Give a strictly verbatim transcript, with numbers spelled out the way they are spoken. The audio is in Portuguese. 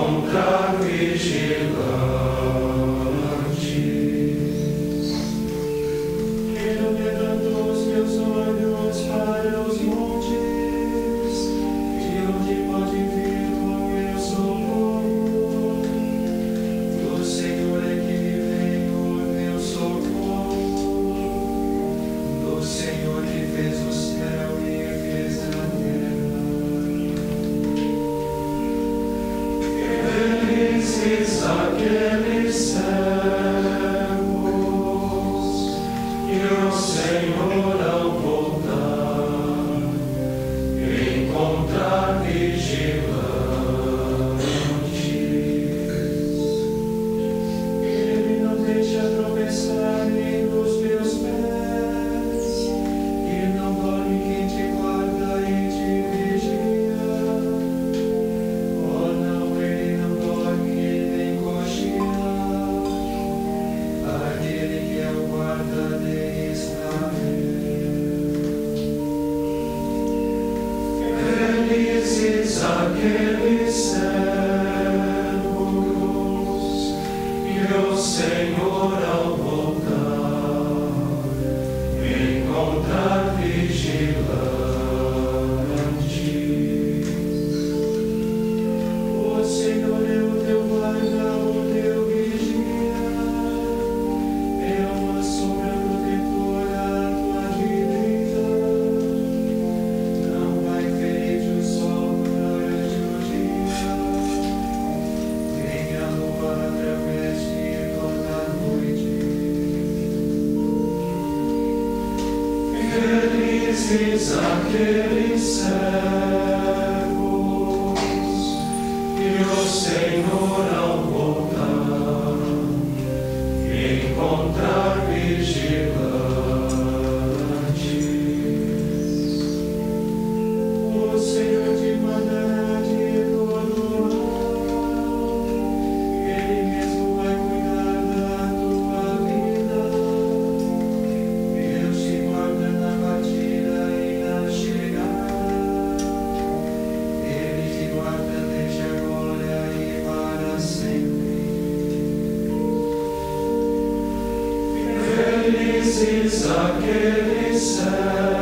encontrar vigilantes. Eu levanto os meus olhos para os montes, de onde pode vir o meu socorro. Do Senhor é que me vem o meu socorro, do Senhor que fez o céu e fez a terra. Felizes aqueles servos que o Senhor ao voltar encontrar vigilantes. Ele não deixa tropeçar nem os meus pés, e não dorme quem te guarda e te vigia. Oh não, ele não dorme nem cochila, aquele que é o guarda de Israel. Felizes aqueles servos que o Senhor ao voltar encontrar vigilantes. O Senhor é o teu guarda, o teu vigia, é uma sombra protetora à tua direita. Não vai ferir o sol durante o dia, nem a lua através de toda a noite. Felizes aqueles servos que o Senhor ao voltar encontrar vigilantes. O Senhor te mandará de todo mal, Ele mesmo vai cuidar da tua vida. Deus te guarda na partida e na chegada, Ele te guarda desde agora e para sempre. Felizes aqueles servos